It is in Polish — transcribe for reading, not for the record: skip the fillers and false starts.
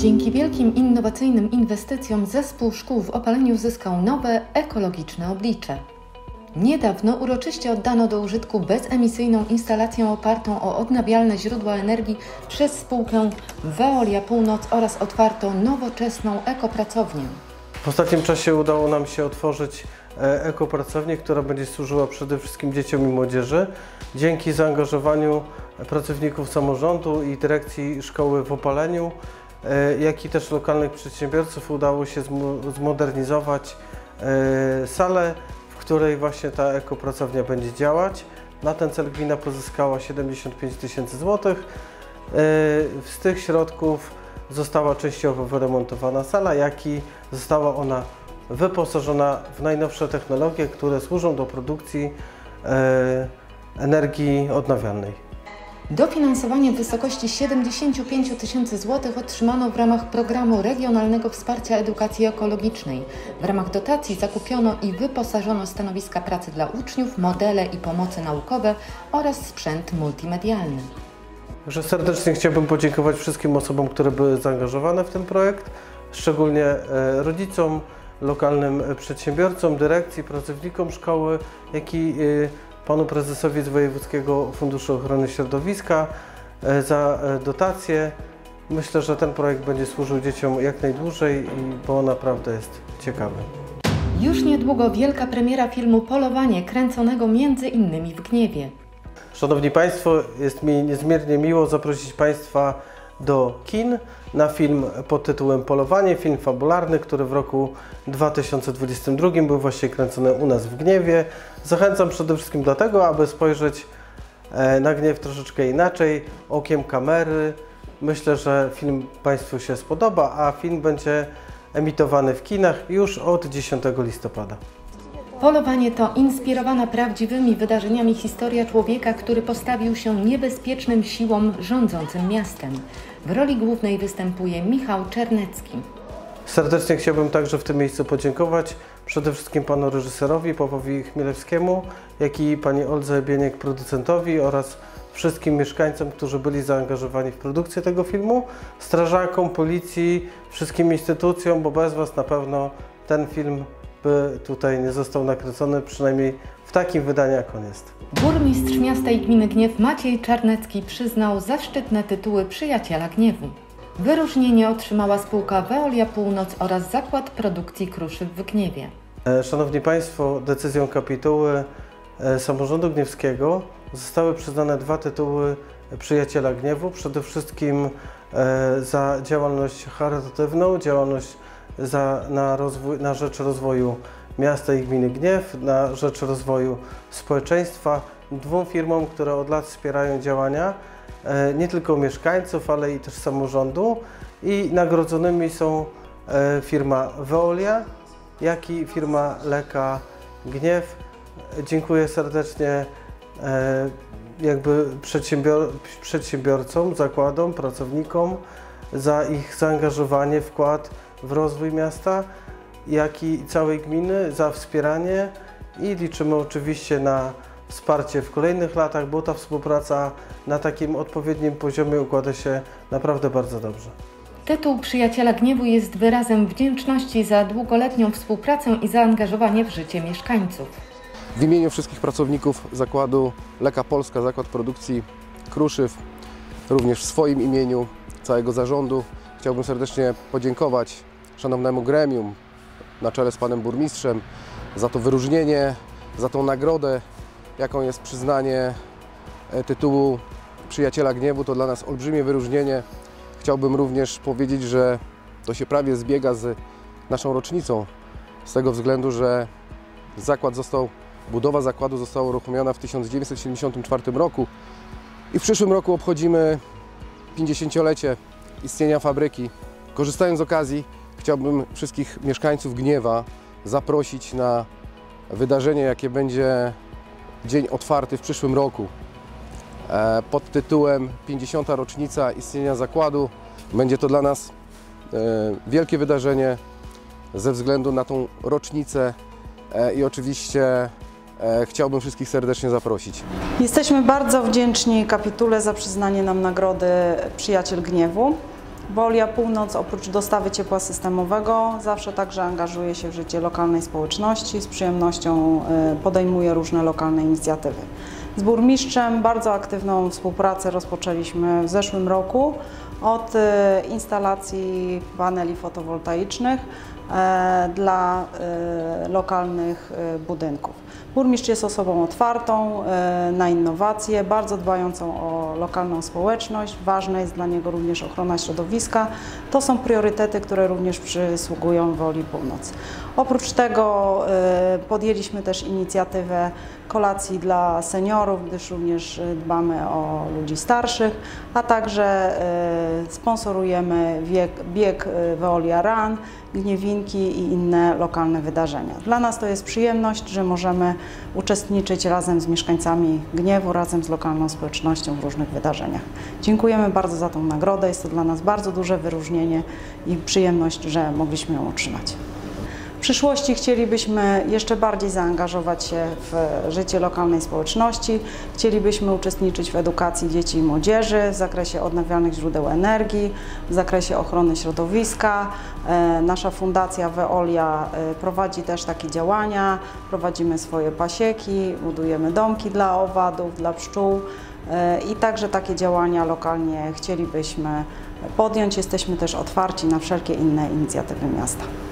Dzięki wielkim innowacyjnym inwestycjom zespół szkół w Opaleniu uzyskał nowe, ekologiczne oblicze. Niedawno uroczyście oddano do użytku bezemisyjną instalację opartą o odnawialne źródła energii przez spółkę Veolia Północ oraz otwarto nowoczesną ekopracownię. W ostatnim czasie udało nam się otworzyć ekopracownię, która będzie służyła przede wszystkim dzieciom i młodzieży. Dzięki zaangażowaniu pracowników samorządu i dyrekcji szkoły w Opaleniu, jak i też lokalnych przedsiębiorców udało się zmodernizować salę, w której właśnie ta ekopracownia będzie działać. Na ten cel gmina pozyskała 75 000 złotych. Z tych środków została częściowo wyremontowana sala, jak i została ona wyposażona w najnowsze technologie, które służą do produkcji energii odnawialnej. Dofinansowanie w wysokości 75 000 złotych otrzymano w ramach programu regionalnego wsparcia edukacji ekologicznej. W ramach dotacji zakupiono i wyposażono stanowiska pracy dla uczniów, modele i pomoce naukowe oraz sprzęt multimedialny. Także serdecznie chciałbym podziękować wszystkim osobom, które były zaangażowane w ten projekt, szczególnie rodzicom, lokalnym przedsiębiorcom, dyrekcji, pracownikom szkoły, jak i panu prezesowi z Wojewódzkiego Funduszu Ochrony Środowiska za dotacje. Myślę, że ten projekt będzie służył dzieciom jak najdłużej, bo naprawdę jest ciekawy. Już niedługo wielka premiera filmu Polowanie, kręconego m.in. w Gniewie. Szanowni Państwo, jest mi niezmiernie miło zaprosić Państwa do kin na film pod tytułem Polowanie, film fabularny, który w roku 2022 był właśnie kręcony u nas w Gniewie. Zachęcam przede wszystkim do tego, aby spojrzeć na Gniew troszeczkę inaczej, okiem kamery. Myślę, że film Państwu się spodoba, a film będzie emitowany w kinach już od 10 listopada. Polowanie to inspirowana prawdziwymi wydarzeniami historia człowieka, który postawił się niebezpiecznym siłom rządzącym miastem. W roli głównej występuje Michał Czernecki. Serdecznie chciałbym także w tym miejscu podziękować przede wszystkim panu reżyserowi Pawłowi Chmielewskiemu, jak i pani Oldze Bieniek, producentowi, oraz wszystkim mieszkańcom, którzy byli zaangażowani w produkcję tego filmu, strażakom, policji, wszystkim instytucjom, bo bez Was na pewno ten film by tutaj nie został nakręcony, przynajmniej w takim wydaniu, jak on jest. Burmistrz miasta i gminy Gniew Maciej Czarnecki przyznał zaszczytne tytuły Przyjaciela Gniewu. Wyróżnienie otrzymała spółka Veolia Północ oraz Zakład Produkcji Kruszyw w Gniewie. Szanowni Państwo, decyzją kapituły samorządu gniewskiego zostały przyznane 2 tytuły Przyjaciela Gniewu. Przede wszystkim za działalność charytatywną, działalność na rzecz rozwoju miasta i gminy Gniew, na rzecz rozwoju społeczeństwa, 2 firmom, które od lat wspierają działania nie tylko mieszkańców, ale i też samorządu, i nagrodzonymi są firma Veolia, jak i firma Leka Gniew. Dziękuję serdecznie przedsiębiorcom, zakładom, pracownikom za ich zaangażowanie, wkład w rozwój miasta, jak i całej gminy, za wspieranie, i liczymy oczywiście na wsparcie w kolejnych latach, bo ta współpraca na takim odpowiednim poziomie układa się naprawdę bardzo dobrze. Tytuł Przyjaciela Gniewu jest wyrazem wdzięczności za długoletnią współpracę i zaangażowanie w życie mieszkańców. W imieniu wszystkich pracowników zakładu Leka Polska, Zakład Produkcji Kruszyw, również w swoim imieniu, całego zarządu, chciałbym serdecznie podziękować szanownemu gremium na czele z panem burmistrzem za to wyróżnienie, za tą nagrodę, jaką jest przyznanie tytułu Przyjaciela Gniewu. To dla nas olbrzymie wyróżnienie. Chciałbym również powiedzieć, że to się prawie zbiega z naszą rocznicą, z tego względu, że budowa zakładu została uruchomiona w 1974 roku i w przyszłym roku obchodzimy 50-lecie istnienia fabryki. Korzystając z okazji, chciałbym wszystkich mieszkańców Gniewa zaprosić na wydarzenie, jakie będzie dzień otwarty w przyszłym roku pod tytułem 50. rocznica istnienia zakładu. Będzie to dla nas wielkie wydarzenie ze względu na tą rocznicę i oczywiście chciałbym wszystkich serdecznie zaprosić. Jesteśmy bardzo wdzięczni kapitule za przyznanie nam nagrody Przyjaciel Gniewu. Veolia Północ oprócz dostawy ciepła systemowego zawsze także angażuje się w życie lokalnej społeczności, z przyjemnością podejmuje różne lokalne inicjatywy. Z burmistrzem bardzo aktywną współpracę rozpoczęliśmy w zeszłym roku od instalacji paneli fotowoltaicznych dla lokalnych budynków. Burmistrz jest osobą otwartą na innowacje, bardzo dbającą o lokalną społeczność. Ważna jest dla niego również ochrona środowiska. To są priorytety, które również przysługują Veolii Północ. Oprócz tego podjęliśmy też inicjatywę kolacji dla seniorów, gdyż również dbamy o ludzi starszych, a także sponsorujemy bieg Veolia Run, Gniewinki i inne lokalne wydarzenia. Dla nas to jest przyjemność, że możemy uczestniczyć razem z mieszkańcami Gniewu, razem z lokalną społecznością w różnych wydarzeniach. Dziękujemy bardzo za tą nagrodę, jest to dla nas bardzo duże wyróżnienie i przyjemność, że mogliśmy ją otrzymać. W przyszłości chcielibyśmy jeszcze bardziej zaangażować się w życie lokalnej społeczności. Chcielibyśmy uczestniczyć w edukacji dzieci i młodzieży w zakresie odnawialnych źródeł energii, w zakresie ochrony środowiska. Nasza fundacja Veolia prowadzi też takie działania. Prowadzimy swoje pasieki, budujemy domki dla owadów, dla pszczół i także takie działania lokalnie chcielibyśmy podjąć. Jesteśmy też otwarci na wszelkie inne inicjatywy miasta.